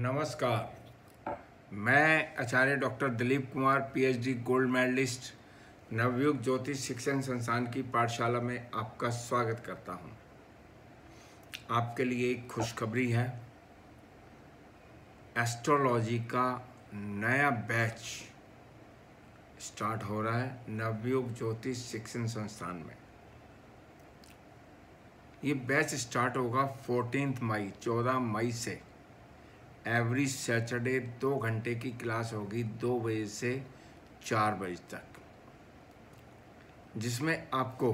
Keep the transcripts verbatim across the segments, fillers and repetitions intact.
नमस्कार। मैं आचार्य doctor Dilip Kumar PhD gold medalist Navyug Jyotish Shikshan संस्थान की पाठशाला में आपका स्वागत करता हूं। आपके लिए एक खुशखबरी है। एस्ट्रोलॉजी का नया बैच स्टार्ट हो रहा है नवयुग ज्योतिष शिक्षण संस्थान में। ये बैच स्टार्ट होगा चौदह मई चौदह मई से। एवरी सैटरडे दो घंटे की क्लास होगी, दो बजे से चार बजे तक, जिसमें आपको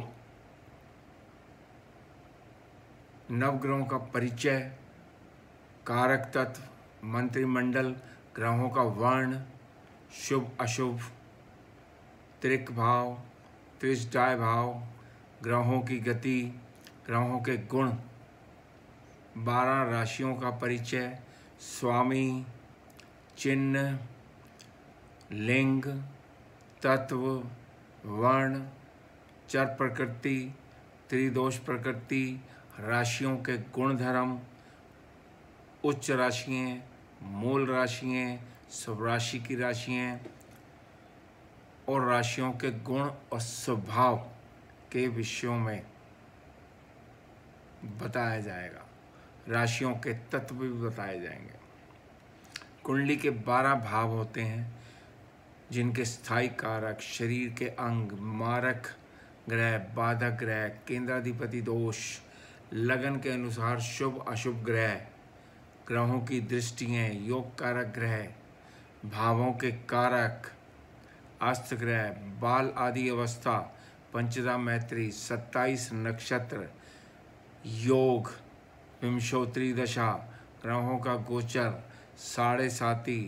नवग्रहों का परिचय, कारक तत्व, मंत्रिमंडल, ग्रहों का वर्ण, शुभ अशुभ, त्रिक भाव, त्रिष्टाय भाव, ग्रहों की गति, ग्रहों के गुण, बारह राशियों का परिचय, स्वामी, चिन्ह, लिंग, तत्व, वर्ण, चर प्रकृति, त्रिदोष प्रकृति, राशियों के गुण धर्म, उच्च राशियाँ, मूल राशियाँ, शुभ राशि की राशियाँ और राशियों के गुण और स्वभाव के विषयों में बताया जाएगा। राशियों के तत्व भी बताए जाएंगे। कुंडली के बारह भाव होते हैं, जिनके स्थायी कारक, शरीर के अंग, मारक ग्रह, बाधक ग्रह, केंद्राधिपति दोष, लगन के अनुसार शुभ अशुभ ग्रह, ग्रहों की दृष्टियाँ, योग कारक ग्रह, भावों के कारक, अस्त ग्रह, बाल आदि अवस्था, पंचदा मैत्री, सत्ताईस नक्षत्र, योग, विंशोत्तरी दशा, ग्रहों का गोचर, साढ़े साती,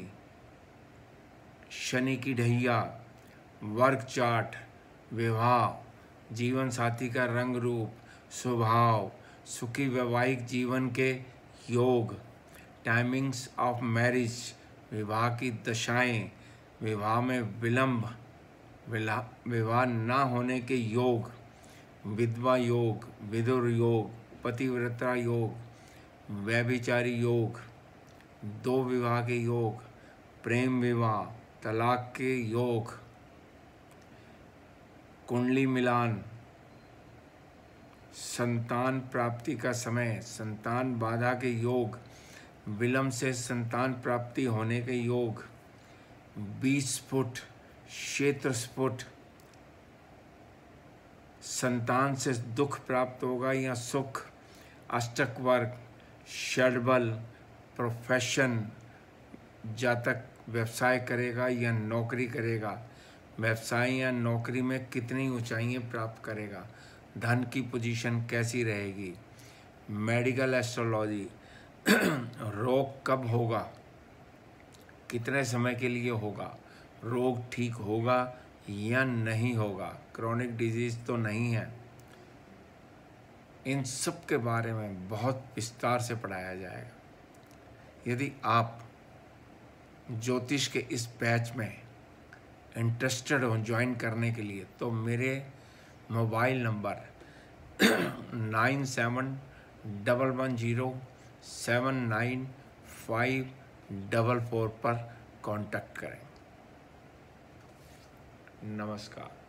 शनि की ढैया, वर्ग चार्ट, विवाह, जीवन साथी का रंग रूप, स्वभाव, सुखी वैवाहिक जीवन के योग, टाइमिंग्स ऑफ मैरिज, विवाह की दशाएं, विवाह में विलंब, विवाह ना होने के योग, विधवा योग, विधुर योग, पतिव्रता योग, व्यभिचारी योग, दो विवाह के योग, प्रेम विवाह, तलाक के योग, कुंडली मिलान, संतान प्राप्ति का समय, संतान बाधा के योग, विलंब से संतान प्राप्ति होने के योग, बीस फुट क्षेत्र स्फुट, संतान से दुख प्राप्त होगा या सुख, अष्टक वर्ग, षडबल, प्रोफेशन, जातक व्यवसाय करेगा या नौकरी करेगा, व्यवसाय या नौकरी में कितनी ऊंचाइयां प्राप्त करेगा, धन की पोजीशन कैसी रहेगी, मेडिकल एस्ट्रोलॉजी, रोग कब होगा, कितने समय के लिए होगा, रोग ठीक होगा या नहीं होगा, क्रोनिक डिजीज तो नहीं है। इन सब के बारे में बहुत विस्तार से पढ़ाया जाएगा। यदि आप ज्योतिष के इस बैच में इंटरेस्टेड हो ज्वाइन करने के लिए, तो मेरे mobile number nine seven double one zero seven nine five double four पर कांटेक्ट करें। नमस्कार।